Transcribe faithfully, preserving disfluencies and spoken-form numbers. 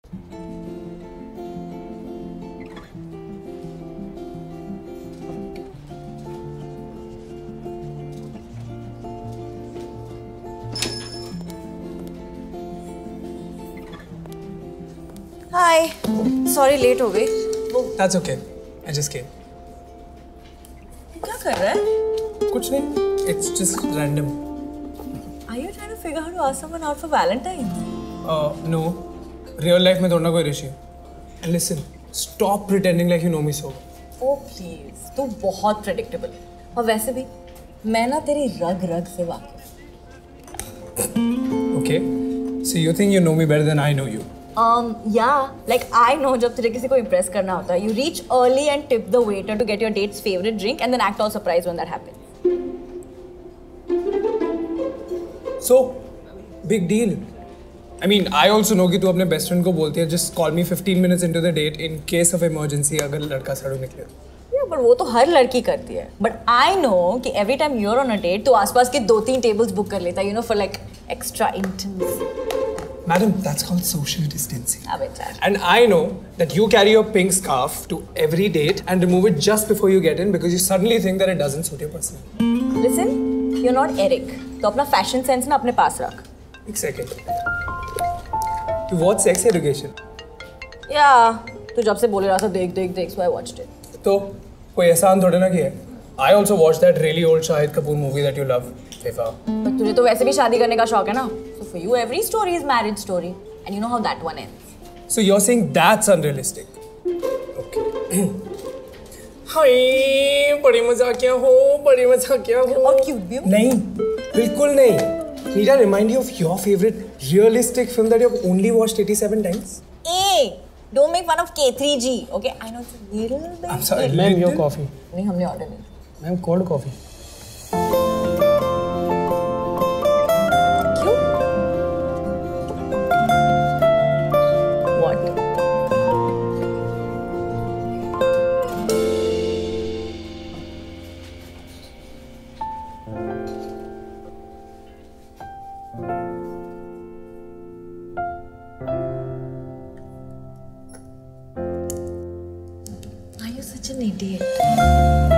Hi. Sorry late हो गई. That's okay. I just came. क्या कर रहा है? कुछ नहीं. It's just random. Are you trying to figure out how to ask someone out for Valentine's? Uh, no. Real life में थोड़ा कोई रिश्ते. And listen, stop pretending like you know me so well. Oh please. तू बहुत predictable. और वैसे भी मैं ना तेरी रग रग से वाकिफ. Okay. So you think you know me better than I know you? Um, yeah, like I know जब तुझे किसी को impress करना होता है, you reach early and tip the waiter to get your date's favorite drink and then act all surprised when that happens. So, big deal. I mean, I also know कि तू अपने best friend को बोलती है just call me fifteen minutes into the date in case of emergency अगर लड़का सड़ू निकले. Yeah, but वो तो हर लड़की करती है. But I know कि every time you're on a date तो आसपास के दो तीन tables book कर लेता है, you know, for like extra intimacy. Madam, that's called social distancing. Abhijit. And I know that you carry your pink scarf to every date and remove it just before you get in because you suddenly think that it doesn't suit your personality. Listen, you're not Eric. तो अपना fashion sense ना अपने पास रख. एक second. You watch Sex Education? Yeah, तू जब से बोले रहा था देख देख देख, so I watched it. तो कोई एहसान थोड़े ना किया. I also watched that really old Shahid Kapoor movie that you love, Fifa. But तुझे तो वैसे भी शादी करने का शौक है ना? So for you, every story is marriage story, and you know how that one ends. So you're saying that's unrealistic? Okay. हाय बड़ी मजाकिया हो, बड़ी मजाकिया हो. और क्यूट भी हो? नहीं, बिल्कुल नहीं. Need I remind you of your favorite realistic film that you've only watched eighty-seven times? Hey, don't make fun of K three G, okay? I know it's a little bit. I'm sorry. Ma'am, your coffee. नहीं हमने order नहीं. Ma'am, cold coffee. क्यों? What? Why are you such an idiot?